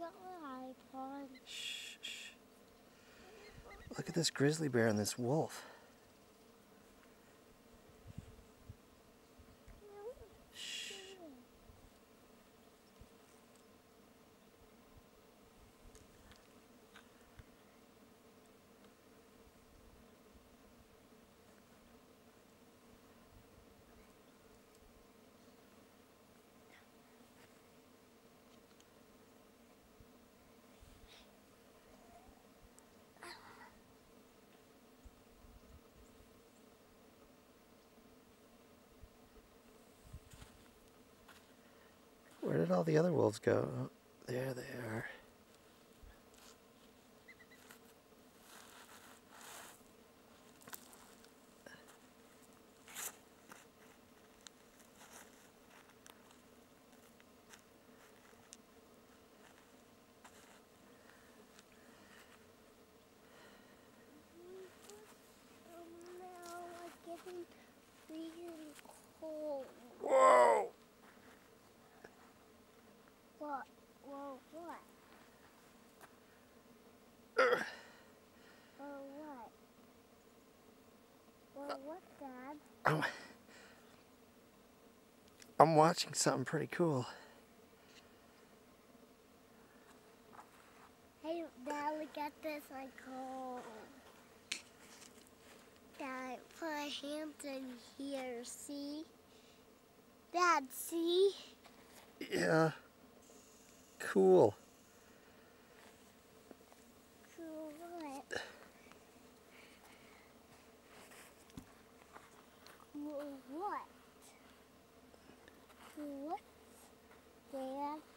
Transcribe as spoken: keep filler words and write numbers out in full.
got my iPod. Shh, shh. Look at this grizzly bear and this wolf. Shh. Where did all the other wolves go? Oh, there they are. Now it's getting really cold. Whoa! What? Whoa, what? Ugh. Oh, what? Well, what, Dad? I'm, I'm watching something pretty cool. Hey, Dad, look at this, like, oh. Dad, put my hands in here, see? Dad, see? Yeah. Cool. Cool what? Cool what? Cool what? Dad?